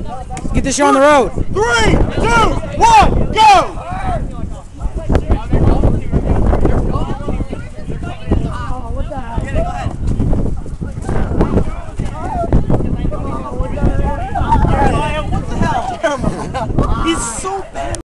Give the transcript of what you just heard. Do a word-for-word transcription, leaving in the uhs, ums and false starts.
Get this show on the road. Three, two, one, go!